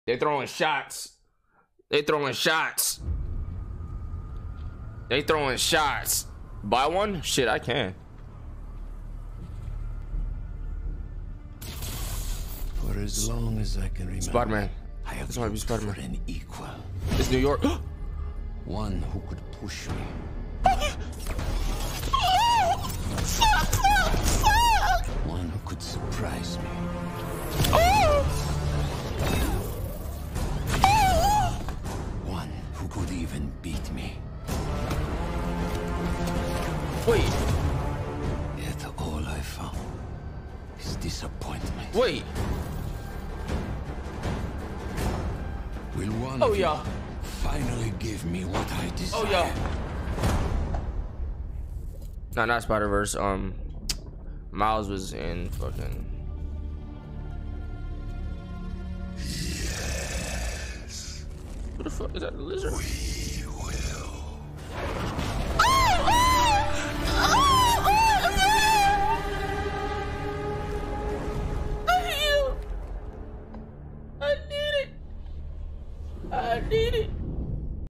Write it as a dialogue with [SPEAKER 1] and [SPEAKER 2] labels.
[SPEAKER 1] They throwing shots. They throwing shots. They throwing shots. Buy one? Shit, I can.
[SPEAKER 2] For as long as I can remember,
[SPEAKER 1] Spider-Man.
[SPEAKER 2] I have
[SPEAKER 1] This might be
[SPEAKER 2] looked
[SPEAKER 1] Spider-Man.
[SPEAKER 2] for an equal.
[SPEAKER 1] It's New York.
[SPEAKER 2] One who could push me. One who could surprise me. One who could even beat me.
[SPEAKER 1] Wait.
[SPEAKER 2] Yet all I found is disappointment.
[SPEAKER 1] Wait.
[SPEAKER 2] Will one
[SPEAKER 1] Oh
[SPEAKER 2] of
[SPEAKER 1] yeah.
[SPEAKER 2] you finally give me what I desire?
[SPEAKER 1] Oh yeah. No, not Spider-Verse. Miles was in fucking.
[SPEAKER 2] Yes.
[SPEAKER 1] Who the fuck is that? The lizard?
[SPEAKER 2] We will.
[SPEAKER 1] I need it. I need it.